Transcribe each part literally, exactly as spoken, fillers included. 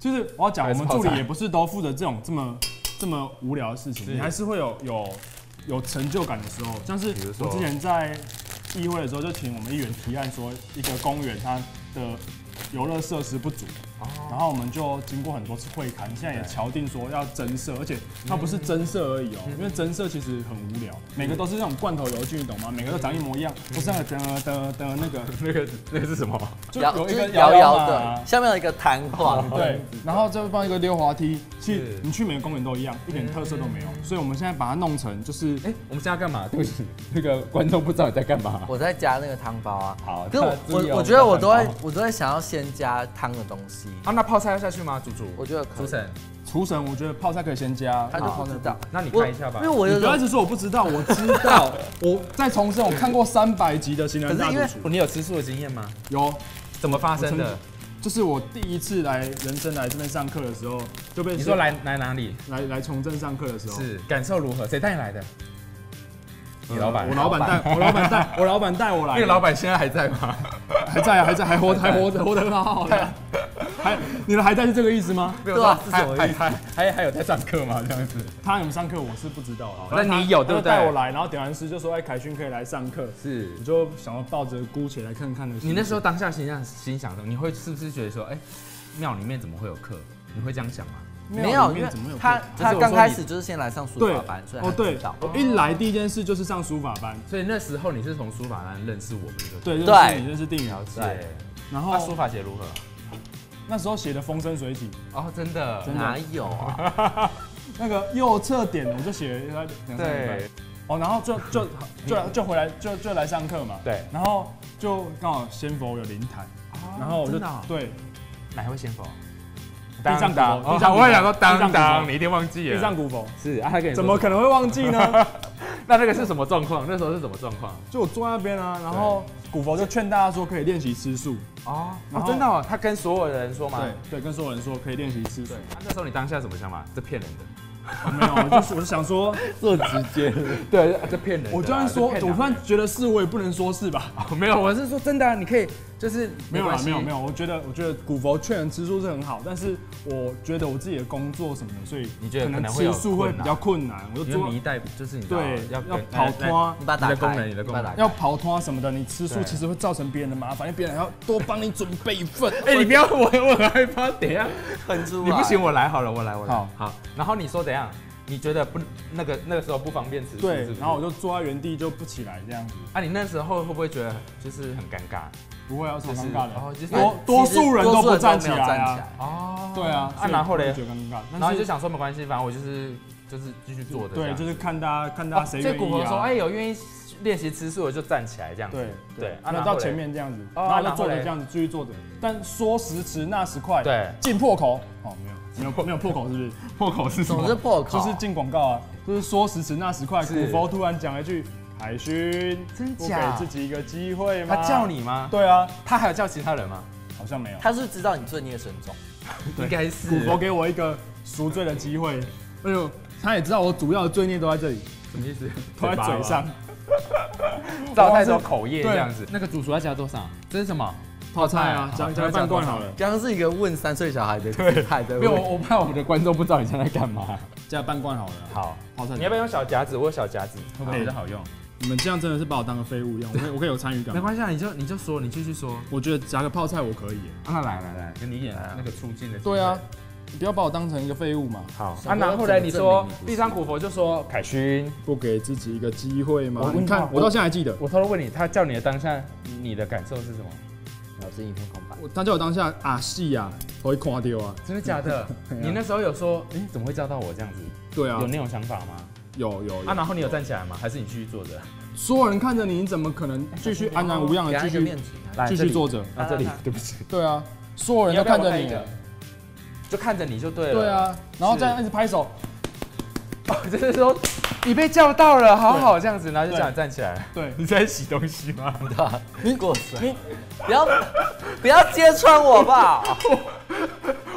其实我要讲，我们助理也不是都负责这种这么这么无聊的事情，你还是会有有有成就感的时候。像是我之前在议会的时候，就请我们议员提案说，一个公园它的游乐设施不足。然后我们就经过很多次会谈，现在也敲定说要增设，而且它不是增设而已哦，因为增设其实很无聊，每个都是那种罐头游具，你懂吗？每个都长一模一样，不是那个的的的那个那个那个是什么？ 就有一个摇摇的，下面有一个弹簧， 对，然后再放一个溜滑梯，其实你去每个公园都一样，一点特色都没有，所以我们现在把它弄成就是，哎， 我们现在干嘛？对不起，那个观众不知道你在干嘛。 我在加那个汤包啊。 好， 可是我我我觉得我都会我都会想要先加汤的东西啊，那泡菜要下去吗？煮煮， 我觉得可以。 厨神， 厨神，我觉得泡菜可以先加， 他就不知道。 那你看一下吧。 因为我不要一直说我不知道，我知道。我再重申，我看过三百集的《型男大主厨》。 你有吃素的经验吗？ 有。 怎么发生的？ 就是我第一次来人生来这边上课的时候，就被你说来来哪里？ 来来从政上课的时候， 是感受如何？谁带你来的？你老板， 我老板带，我老板带，我老板带我来。 那个老板现在还在吗？ 还在啊，还在，还活，还活着，活得很好的。还，你的还在是这个意思吗？ 对啊，是什么意思？ 还还还有在上课吗？这样子？ 他有没有上课我是不知道的。 那你有对不对？ 带我来，然后点完师就说：“哎，凯勋可以来上课。” 是， 我就想要抱着姑且来看看的。 你那时候当下心想心想的，你会是不是觉得说，哎，庙里面怎么会有课？你会这样想吗？ 没有，因为他他刚开始就是先来上书法班，所以哦对， 我一来第一件事就是上书法班， 所以那时候你是从书法班认识我们的， 对，认识你，认识定了解。 然后书法写如何？ 那时候写的风生水起哦，真的哪有啊？ 那个右侧点我就写了两三礼拜，哦，然后就就就就回来就就来上课嘛， 对， 然后就刚好先佛有灵坛，然后我就对， 哪会先佛？ 地藏古佛， 我还想说当当，你一定忘记了。 地藏古佛是啊，他跟你怎么可能会忘记呢？ 那那个是什么状况？那时候是什么状况？ 就我坐在那边啊，然后古佛就劝大家说可以练习吃素哦，真的哦，他跟所有人说吗？ 对对，跟所有人说可以练习吃素。 那时候你当下什么想法？这骗人的。 没有，就是我是想说这直接， 对，这骗人。 我就算说，我突然觉得是，我也不能说是吧？ 没有，我是说真的啊，你可以就是没有啦，没有没有，我觉得我觉得古佛劝人吃素是很好，但是我觉得我自己的工作什么的，所以你觉得可能吃素会比较困难。 我就做你一代就是你对要要跑脱， 你把打开， 你的功能要跑脱什么的，你吃素其实会造成别人的麻烦，因为别人还要多帮你准备一份。 哎，你不要我我很害怕，等一下很出你不行，我来好了，我来我来。 好， 好，然后你说怎样？你觉得不那个那个时候不方便吃素， 对，然后我就坐在原地就不起来这样子。 啊，你那时候会不会觉得就是很尴尬？ 不会啊，超尴尬的。 哦，就是多多数人都不站起来啊。 哦， 对啊。 啊，然后嘞， 觉得尴尬， 然后就想说没关系，反正我就是就是继续做的。 对，就是看大家看大家谁愿意啊。 所以古佛说，哎，有愿意练习吃素的就站起来这样子。 对对，啊，到前面这样子，然后就坐着这样子继续坐着。但说时迟那时快， 对， 进破口哦，没有。没有没有破口是不是？破口是什么？ 什么是破口？ 就是进广告啊，就是说时迟那时快。古佛突然讲了一句：“凯勋， 真假？给自己一个机会吗？” 他叫你吗？ 对啊， 他还有叫其他人吗？ 好像没有。 他是知道你罪孽深重， 应该是。 古佛给我一个赎罪的机会，哎呦，他也知道我主要的罪孽都在这里。 什么意思？ 都在嘴上， 造太多口业这样子。那个主厨要加多少？这是什么？ 泡菜啊，加加半罐好了。 刚刚是一个问三岁小孩的对态的， 没有，我怕我们的观众不知道你现在干嘛。 加半罐好了。 好， 泡菜。 你要不要用小夹子？我有小夹子，会不会比较好用？ 你们这样真的是把我当个废物一样，我可以我可以有参与感。 没关系啊，你就你就说，你继续说。 我觉得加个泡菜我可以。 那来来来，跟你演那个出镜的。 对啊，你不要把我当成一个废物嘛。 好。啊，然后来你说，地藏古佛就说凯勋不给自己一个机会吗？你看，我到现在还记得。 我偷偷问你，他叫你的当下，你的感受是什么？ 老师一片空白。 他叫我当下啊戏啊，我会垮掉啊！ 真的假的？你那时候有说，哎，怎么会叫到我这样子？ 对啊， 有那种想法吗？ 有有。 啊，然后你有站起来吗？还是你继续坐着？ 所有人看着你，你怎么可能继续安然无恙的继续继续坐着？ 啊，这里，对不起。 对啊，所有人都看着你， 就看着你就对了。 对啊，然后再一直拍手。 哦，就是说你被叫到了，好好这样子，然后就叫你站起来。 对， 你在洗东西吗？ 你过水，你不要不要揭穿我吧！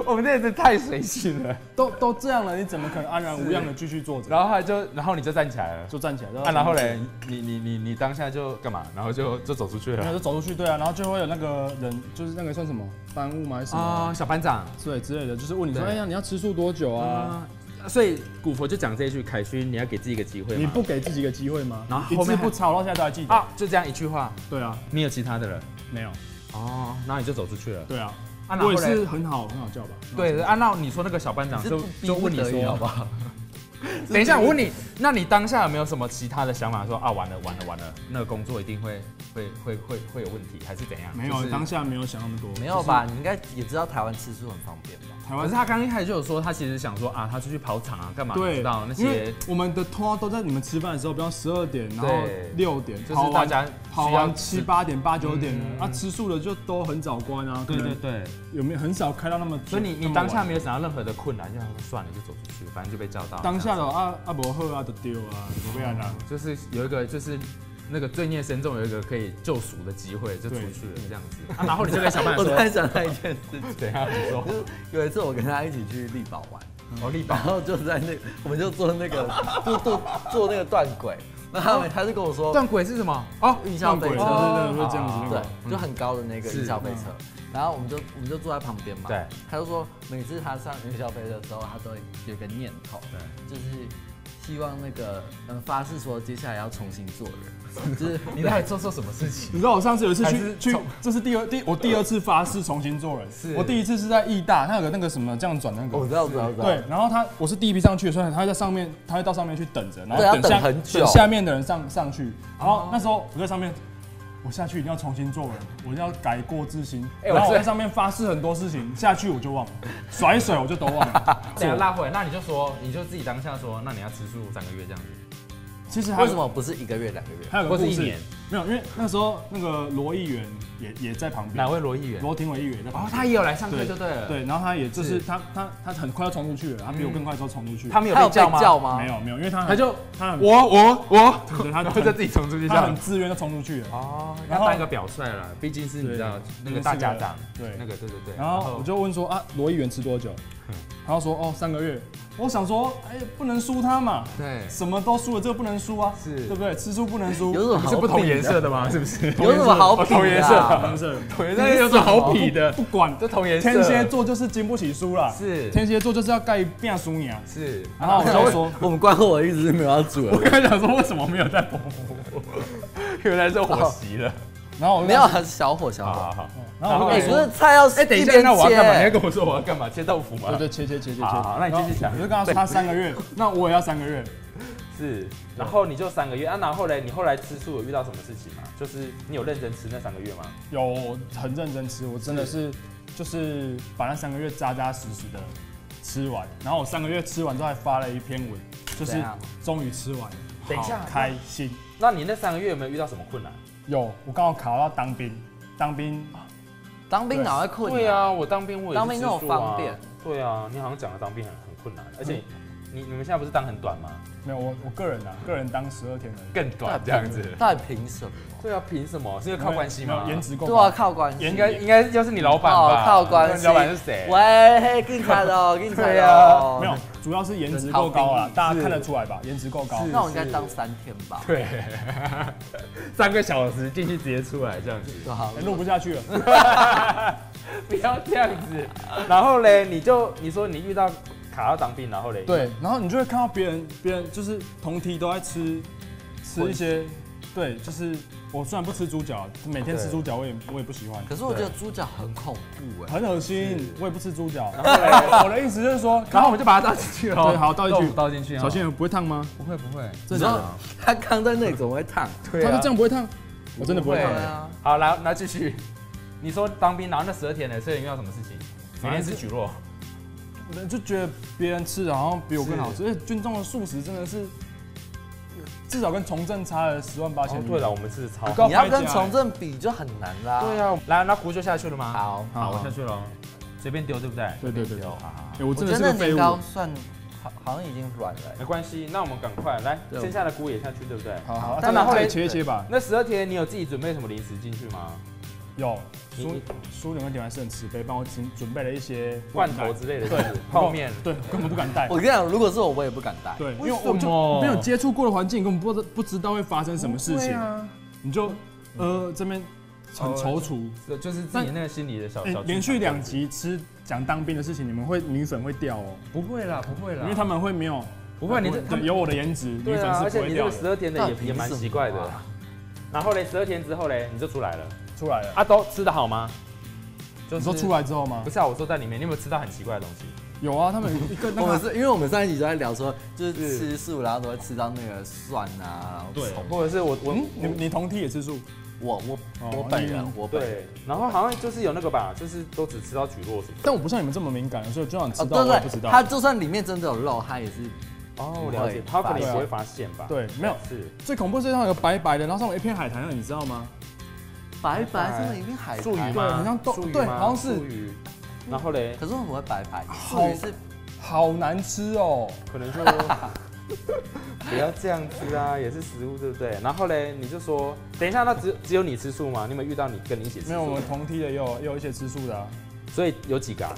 我们这也是太随性了， 都都这样了，你怎么可能安然无恙的继续坐着？ 然后他就，然后你就站起来了， 就站起来。 啊，然后嘞，你你你你当下就干嘛？然后就就走出去了。 然后就走出去，对啊，然后就会有那个人，就是那个算什么班务吗？还是什么？ 啊，小班长， 对之类的，就是问你说，哎呀，你要吃素多久啊？ 所以古佛就讲这一句，凯勋，你要给自己一个机会。 你不给自己一个机会吗？ 然后后面不吵到现在都还记得啊，就这样一句话。 对啊， 你有其他的人没有？ 哦，然后你就走出去了。 对啊，我也是很好很好叫吧。 对，按照你说那个小班长就就问你说好不好？ 等一下，我问你，那你当下有没有什么其他的想法？说啊，完了完了完了，那个工作一定会会会会会有问题，还是怎样？ 没有，当下没有想那么多。 没有吧？你应该也知道台湾吃素很方便吧？ 台湾， 可是他刚一开始就有说，他其实想说啊，他出去跑场啊，干嘛？对，知道那些我们的拖都在你们吃饭的时候，比方十二点，然后六点， 就是大家跑完七八点、八九点了。啊，吃素的就都很早关啊。 对对对， 有没有很少开到那么？ 所以你你当下没有想到任何的困难，就算了就走出去，反正就被叫到。 当下的啊啊不好啊就丢啊，不要啦。 就是有一个就是那个罪孽深重，有一个可以救赎的机会，就出去了这样子。啊，然后你就跟小曼说， 我突然想到一件事情， 等一下你说， 有一次我跟他一起去力宝玩， 哦力宝， 然后就在那，我们就坐那个坐坐坐那个断轨。然后他就跟我说， 断轨是什么？ 哦，云霄飞车， 对对对，会这样子， 对，就很高的那个云霄飞车。然后我们就我们就坐在旁边嘛， 对。 他就说，每次他上云霄飞车的时候，他都有一个念头，对，就是希望那个嗯发誓说接下来要重新做人，就是你到底做错什么事情？ 你知道我上次有一次去去，这是第二第我第二次发誓重新做人，是我第一次是在义大，他有个那个什么这样转那个， 我知道我知道。 对，然后他我是第一批上去，所以他会在上面，他会到上面去等着，然后等下很久， 等下面的人上上去，然后那时候我在上面。我下去一定要重新做人，我一定要改过自新。然后我在上面发誓很多事情，下去我就忘了，甩水我就都忘了。 等下拉回来，那你就说，你就自己当下说，那你要吃素三个月这样子。 其实为什么不是一个月、两个月， 还有个故事？ 没有，因为那时候那个罗议员也也在旁边。 哪位罗议员？ 罗廷伟议员在旁边。 哦，他也有来上课就对了。 对，然后他也就是他他他很快要冲出去了，他比我更快的时候冲出去。 他们有被叫吗？ 没有没有，因为他他就他我我我， 对，他就自己冲出去， 他很自愿就冲出去了。 哦，要当一个表率了，毕竟是你知道那个大家长，对，那个对对对。 然后我就问说啊，罗议员吃多久？然后说哦三个月。我想说，哎，不能输他嘛， 对， 什么都输了，这个不能输啊，是，对不对？吃素不能输， 有什么好？ 是不同颜色的吗？是不是？ 有什么好比的？ 同颜色，同颜色， 同颜色有什么好比的？ 不管， 这同颜色。 天蝎座就是经不起输啦， 是， 天蝎座就是要盖变输赢啊， 是。 然后我就说， 我们关火一直是没有要煮。 我刚才想说，为什么没有在播？ 原来是火熄了。 然后我没有，小火小火。 好好。 然后哎，不是菜要哎，等一下，那我要干嘛？你要跟我说我要干嘛？切豆腐吗？ 对对，切切切切切。 好，那你继续讲。 我就跟他说他三个月，那我也要三个月。 是，然后你就三个月啊，然后嘞，你后来吃素有遇到什么事情吗？就是你有认真吃那三个月吗？ 有，很认真吃，我真的是就是把那三个月扎扎实实的吃完，然后我三个月吃完之后还发了一篇文，就是终于吃完了， 等一下， 开心。 那你那三个月有没有遇到什么困难？ 有，我刚好考到当兵，当兵， 当兵哪会困难？ 对啊，我当兵我也当兵那么方便。 对啊，你好像讲的当兵很很困难，而且你你们现在不是当很短吗？ 没有，我我个人啊，个人当十二天的更短这样子。 到底凭什么？ 对啊，凭什么？是因为靠关系吗？ 颜值够。 对啊，靠关系。 应该应该要是你老板吧？ 靠关系。 老板是谁？ 喂，警察哦，警察哦。没有，主要是颜值够高啊，大家看得出来吧？颜值够高。 那我应该当三天吧？ 对，三个小时进去直接出来这样子， 录不下去了。 不要这样子。然后嘞，你就你说你遇到卡到当兵，然后嘞， 对，然后你就会看到别人，别人就是同梯都在吃吃一些，对，就是我虽然不吃猪脚，每天吃猪脚我也我也不喜欢。 可是我觉得猪脚很恐怖哎， 很恶心，我也不吃猪脚。然后嘞，我的意思就是说， 然后我们就把它倒进去了。 对，好，倒进去， 倒进去。 小心不会烫吗？ 不会不会， 真的。他刚在那里怎么会烫？ 他是这样不会烫，我真的不会烫。 好，来，来继续。你说当兵，然后那十二天呢，所以遇到什么事情？每天吃蒟蒻。 我就觉得别人吃的好像比我更好吃，而且军中的素食真的是至少跟从政差了十万八千里。 对了，我们是超。 你要跟从政比就很难啦。 对啊，来，那壶就下去了吗？ 好， 好，我下去了，随便丢，对不对？ 对对对。 好， 我真的是个废物。 年糕算好，好像已经软了。 没关系，那我们赶快来，剩下的菇也下去，对不对？ 好好，那然后来切一切吧。 那十二天你有自己准备什么零食进去吗？ 有苏苏联跟点还是很慈悲，帮我准准备了一些罐头之类的， 对， 泡面， 对，根本不敢带。 我跟你讲，如果是我，我也不敢带。 对，因为我就没有接触过的环境，根本不知不知道会发生什么事情，你就呃这边很踌躇， 就是自己那个心里的小小。 连续两集吃讲当兵的事情，你们会女粉会掉哦？ 不会啦，不会啦， 因为他们会没有。 不会，你这有我的颜值，女粉是不会掉的。 十二天的也也蛮奇怪的。然后嘞，十二天之后嘞，你就出来了。 出来了。 啊，都吃得好吗？ 你说出来之后吗？ 不是啊，我说在里面，你有没有吃到很奇怪的东西？ 有啊，他们一个我们是因为我们上一集都在聊说，就是吃素，然后都会吃到那个蒜啊， 对， 或者是我我你你同梯也吃素？ 我我我本人我本人， 然后好像就是有那个吧，就是都只吃到蒟蒻什么。 但我不像你们这么敏感，所以就算吃到我也不知道。 它就算里面真的有肉，它也是。 哦，我了解，他可能也不会发现吧？ 对，没有。是最恐怖是上有个白白的，然后上面一片海苔，你知道吗？ 白白上面一片海苔， 素鱼吗？ 对，好像都对，好像是素鱼。然后嘞， 可是为什么会白白？ 好是好难吃哦， 可能就不要这样吃啊，也是食物，对不对？然后嘞，你就说，等一下，那只只有你吃素吗？你有没有遇到你跟你一起吃素？ 没有，我们同梯的也有也有一些吃素的啊。 所以有几个？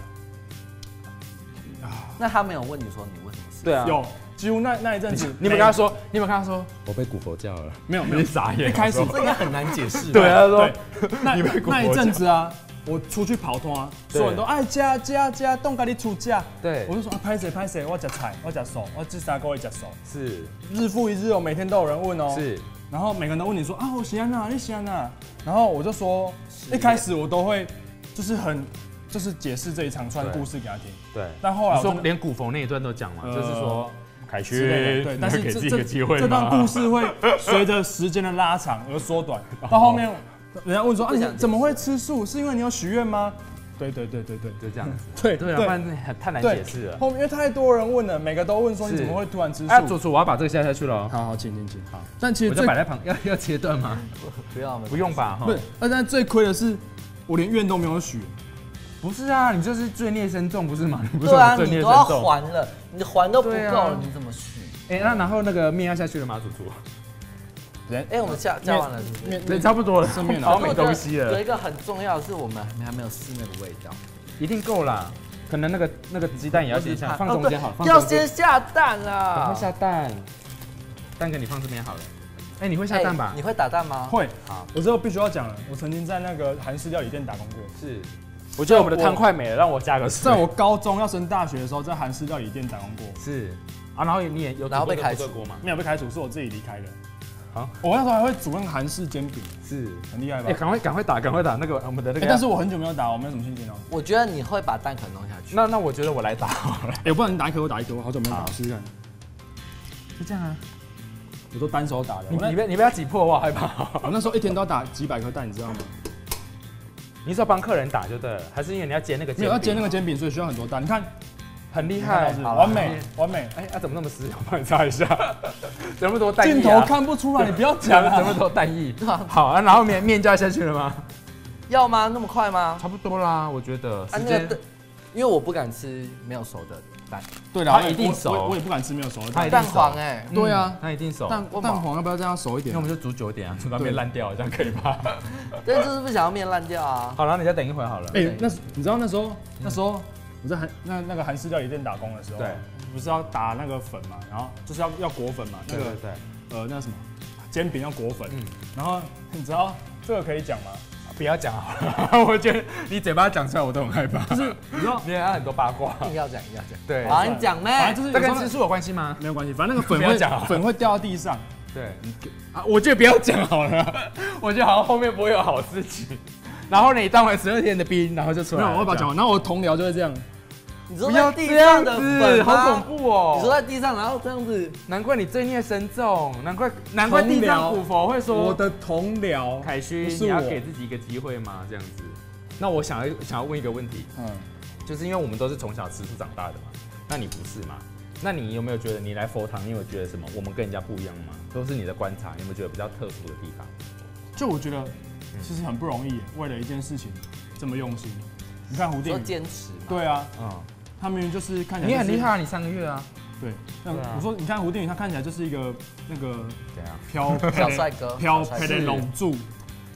那他没有问你说你为什么吃？ 对啊， 有。几乎那那一阵子， 你们跟他说，你们跟他说，我被古佛教了， 没有没有傻眼。 一开始这个很难解释。 对啊，说那那一阵子啊，我出去跑团，所有人都爱加加加，动咖喱出价。 对， 我就说啊，拍谁拍谁，我吃菜，我吃手，我这三个月吃手。 是， 日复一日哦，每天都有人问哦。 是， 然后每个人都问你说啊，我喜欢哪，你喜欢哪？然后我就说，一开始我都会就是很。就是解释这一长串故事给他听， 对。 但后来说连古佛那一段都讲嘛，就是说凯勋， 对，但是给自己一个机会， 这段故事会随着时间的拉长而缩短。到后面，人家问说啊，你怎么会吃素？是因为你有许愿吗？对对对对对， 就这样子。 对对啊，不然太难解释了。 后面因为太多人问了，每个都问说你怎么会突然吃素？ 哎，主厨，我要把这个下下去了。 好好，请请请。好，但其实我就摆在旁，要要切断吗？ 不要， 不用吧？ 不是，但最亏的是，我连愿都没有许。 不是啊，你就是罪孽深重，不是吗？ 对啊，你都要还了，你还都不够了，你怎么许？ 哎，那然后那个面要下去了吗，主厨？ 哎，我们下加完了， 面面差不多了，面好没东西了。 有一个很重要的是，我们还没有试那个味道， 一定够啦。可能那个那个鸡蛋也要先下，放中间好。 要先下蛋啦， 赶快下蛋，蛋给你放这边好了。哎，你会下蛋吧？ 你会打蛋吗？ 会。好，我之后必须要讲了，我曾经在那个韩式料理店打工过。 是。我觉得我们的汤快没了，让我加个水。 在我高中要升大学的时候，在韩式料理店打工过。 是啊，然后你也有然后被开除吗？ 没有被开除，是我自己离开的。 好， 我那时候还会煮那个韩式煎饼， 是很厉害吧？ 哎，赶快赶快打，赶快打那个我们的那个。 但是我很久没有打，我没有什么心情哦。 我觉得你会把蛋壳弄下去。 那那我觉得我来打好了。 哎，不然你打一颗，我打一颗，我好久没有打，试试看。 就这样啊。 我都单手打的。 你你不你不要挤破，我好害怕。 我那时候一天都要打几百颗蛋，你知道吗？ 你是要帮客人打就对了，还是因为你要煎那个煎饼？ 没有要煎那个煎饼，所以需要很多蛋。你看， 很厉害， 完美完美。 哎，啊怎么那么湿？我帮你擦一下，这么多蛋液。 镜头看不出来，你不要讲这么多蛋液。好啊，然后面面就要下去了吗？ 要吗？那么快吗？ 差不多啦，我觉得。 啊，那个，因为我不敢吃没有熟的蛋。 对啦， 它一定熟。 我也不敢吃没有熟的蛋。 蛋黄哎。 对啊， 它一定熟。 蛋蛋黄要不要这样熟一点？ 那我们就煮久一点啊，煮到面烂掉，这样可以吧？ 但就是不想要面烂掉啊。 好，然后你再等一会好了。 哎，那你知道那时候那时候我在韩那那个韩式料理店打工的时候，对，不是要打那个粉嘛，然后就是要要裹粉嘛，那个对，呃，那什么煎饼要裹粉，然后你知道这个可以讲吗？ 不要讲好了，我觉得你嘴巴讲出来我都很害怕。 就是你知道， 你还很多八卦， 硬要讲硬要讲。 对， 好，你讲呗。 反正就是这跟吃素有关系吗？ 没有关系，反正那个粉会粉会掉到地上。 对，啊，我觉得不要讲好了，我觉得好像后面不会有好事情。然后你当完十二天的兵，然后就出来。 没有，我会把它讲完。然后我同僚就会这样。 你说在地上的粉， 好恐怖哦！ 你说在地上，然后这样子， 难怪你罪孽深重，难怪难怪地藏古佛会说我的同僚凯勋，你要给自己一个机会吗？这样子。那我想要想要问一个问题，嗯，就是因为我们都是从小吃素长大的嘛，那你不是嘛？那你有没有觉得你来佛堂，你有觉得什么我们跟人家不一样吗？都是你的观察，你有没有觉得比较特殊的地方？ 就我觉得其实很不容易，为了一件事情这么用心。你看胡定宇， 坚持， 对啊，嗯。他明明就是看起来， 你很厉害啊！你三个月啊， 对，像我说，你看胡定宇，他看起来就是一个那个怎样飘小帅哥， 飘配的龙柱，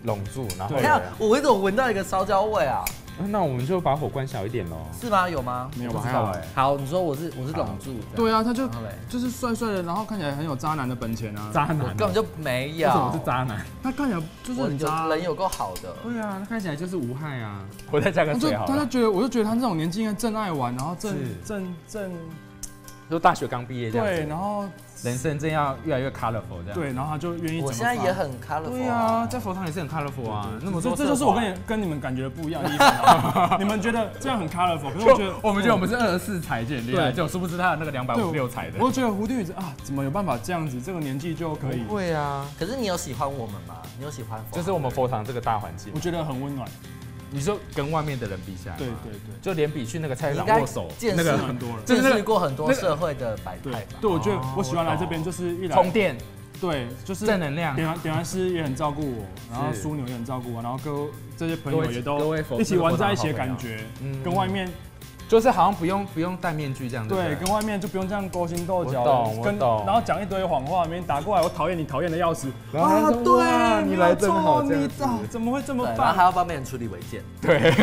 拢住，然后。 等一下，我怎么闻到一个烧焦味啊？ 那我们就把火关小一点喽。 是吗？有吗？ 没有吧？还好哎。 好，你说我是我是拢住。 对啊，他就就是帅帅的，然后看起来很有渣男的本钱啊。 渣男根本就没有。 为什么是渣男？ 他看起来就是很渣， 人有够好的。 对啊，他看起来就是无害啊。我再加个水好了。 他就觉得，我就觉得他这种年纪应该正爱玩，然后正正正， 就大学刚毕业这样。 对，然后。 人生正要越来越 colorful 这样。 对，然后他就愿意。 我现在也很 colorful。 对啊，在佛堂也是很 colorful 啊。那么这这就是我跟你跟你们感觉不一样的地方。你们觉得这样很 colorful， 可是我觉得我们觉得我们是二十四彩就很厉害，就殊不知他的那个两百五十六彩的。 我觉得胡定宇啊，怎么有办法这样子？这个年纪就可以。 会啊。 可是你有喜欢我们吗？你有喜欢？ 就是我们佛堂这个大环境， 我觉得很温暖。 你说跟外面的人比下来， 对对对， 就连比去那个菜市场握手， 那个很多了， 见识过很多社会的百态吧。 对，我觉得我喜欢来这边就是一来充电， 对，就是正能量。 点完点完师也很照顾我，然后枢纽也很照顾我，然后各这些朋友也都一起玩在一起的感觉，跟外面就是好像不用不用戴面具这样子。 对，跟外面就不用这样勾心斗角， 跟然后讲一堆谎话，别人打过来，我讨厌你，讨厌的要死。 啊，对，你来真好，这样子怎么会这么棒？ 然后还要帮别人处理违建。 对，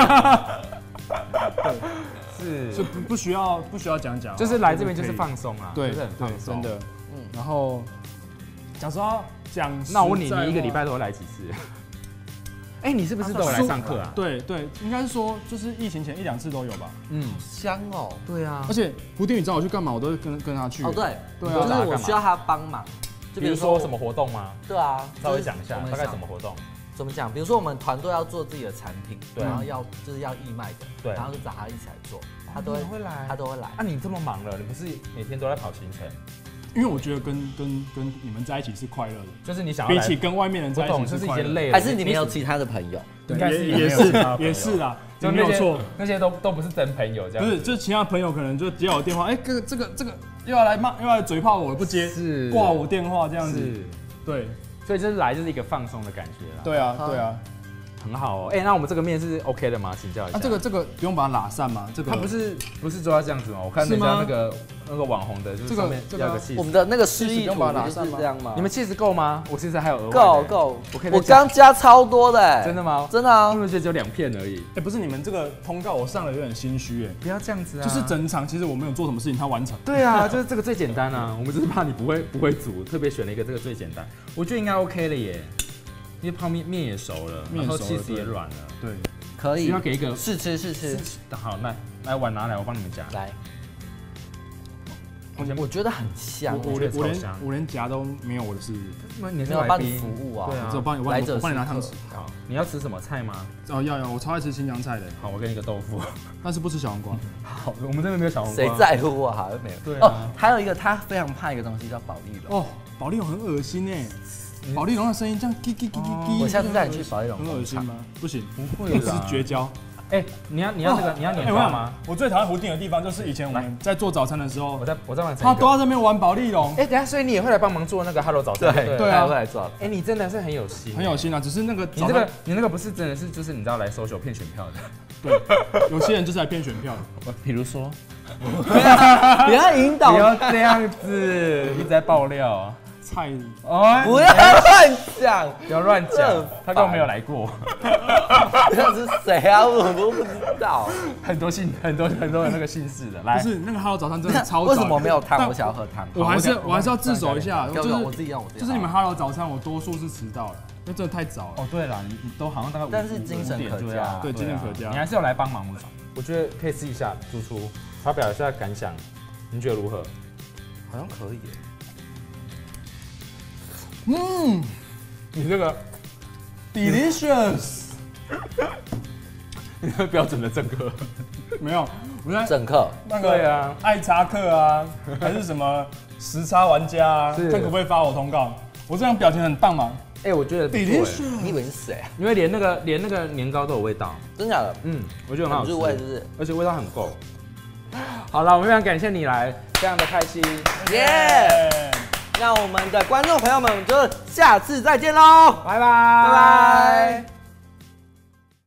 是， 是不不需要不需要讲讲， 就是来这边就是放松啊， 对， 很放松， 真的。嗯，然后讲实话讲， 那我问你，你一个礼拜都会来几次？哎，你是不是都有来上课啊？ 对对，应该是说就是疫情前一两次都有吧。 嗯，香哦。 对啊， 而且胡定宇找我去干嘛，我都会跟跟他去。 哦，对， 对啊， 就是我需要他帮忙。 就比如说什么活动吗？ 对啊， 稍微讲一下大概什么活动。 怎么讲？比如说我们团队要做自己的产品，然后要就是要义卖的， 对， 然后就找他一起来做，他都会来， 他都会来。 啊，你这么忙了，你不是每天都在跑行程？ 因为我觉得跟跟跟你们在一起是快乐的， 就是你想要比起跟外面人在一起是快乐， 还是你们有其他的朋友？ 应该是也是也是啦，就没有错， 那些都都不是真朋友，这样不是，就是其他朋友可能就接我电话，哎，这个这个这个又要来骂，又要来嘴炮我，不接， 是挂我电话这样子，对， 所以就是来就是一个放松的感觉啦。 对啊，对啊。 很好哦，哎，那我们这个面是 OK 的吗？请教一下。 啊，这个这个不用把它拉散吗？这个它不是不是说要这样子吗？我看人家那个那个网红的，就是上面要个气势。 我们的那个示意图就是这样吗？ 你们气势够吗？我其实还有额外。 够够，我刚加超多的。 真的吗？ 真的啊， 因为只有两片而已。 哎，不是你们这个通告我上了有点心虚哎。 不要这样子啊。 就是整场其实我没有做什么事情，他完成。 对啊，就是这个最简单啊。我们就是怕你不会不会煮，特别选了一个这个最简单。我觉得应该 OK 了耶。因为泡面面也熟了，然后起司也软了， 对， 可以。 需要给一个试吃试吃。 好，来来碗拿来，我帮你们夹。 来，我我觉得很香， 我连我连我连夹都没有我的事， 那你是要帮你服务啊？ 对啊，只有帮你我帮你拿汤匙。 好，你要吃什么菜吗？ 哦，要要，我超爱吃新疆菜的。 好，我给你个豆腐， 但是不吃小黄瓜。 好，我们这边没有小黄瓜。 谁在乎啊？好像没有。 对哦， 还有一个他非常怕一个东西叫保利龙。 哦，保利龙很恶心哎。保利龙的声音这样叽叽叽叽叽， 我下次带你去保利龙。 很恶心吗？不行， 不会， 这是绝交。 哎，你要你要这个你要年糕吗？ 我最讨厌胡定的地方就是以前我们在做早餐的时候， 我在我在玩， 他都在那边玩保利龙。 哎，等下，所以你也会来帮忙做那个 Hello 早餐？ 对对啊，会来做。 哎，你真的是很有心， 很有心啊！只是那个你那个你那个不是真的是就是你知道来搜求骗选票的。 对，有些人就是来骗选票的。 比如说， 不要引导， 不要这样子，一直在爆料。 菜哦，不要乱讲， 不要乱讲，他根本没有来过。 这是谁啊？我都不知道。 很多姓，很多很多的那个姓氏的，来， 不是那个 Hello 早餐真的超早。 为什么没有汤？我想要喝汤。 我还是我还是要自首一下， 就是我自己用，我自己。 就是你们 Hello 早餐，我多数是迟到了，因为真的太早了。 哦，对了，你你都好像大概但是精神可嘉， 对，精神可嘉。 你还是要来帮忙，我觉得可以试一下，主厨发表一下感想，你觉得如何？ 好像可以。 嗯， 你这个 delicious， 你那标准的政客没有，我在政客那个对啊，爱插客啊，还是什么时差玩家啊，看可不可以发我通告？我这样表情很棒吗？ 哎，我觉得 delicious， 你以为是谁啊？ 因为连那个连那个年糕都有味道， 真假的？ 嗯，我觉得很好吃， 入味是不是？ 而且味道很够。好了，我们非常感谢你来，非常的开心， 耶！那我们的观众朋友们，就下次再见喽， 拜拜， 拜拜。